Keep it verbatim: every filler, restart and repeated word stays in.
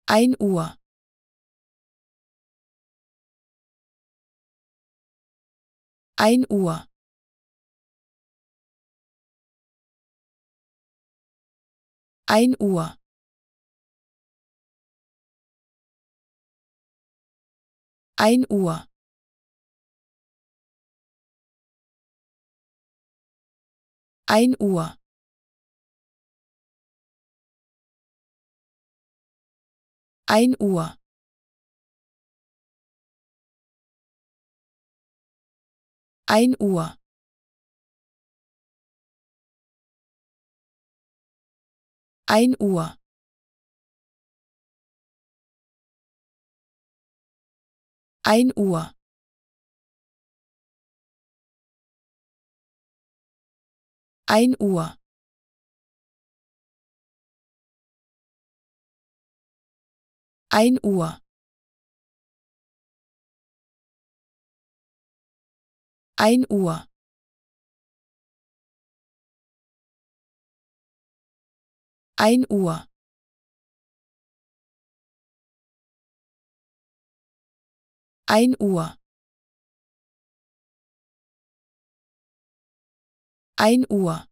Ein Uhr. Ein Uhr. Ein Uhr. Ein Uhr. Ein Uhr. Ein Uhr. Ein Uhr. Ein Uhr. Ein Uhr. Ein Uhr. Ein Uhr. Ein Uhr. Ein Uhr. Ein Uhr. Ein Uhr.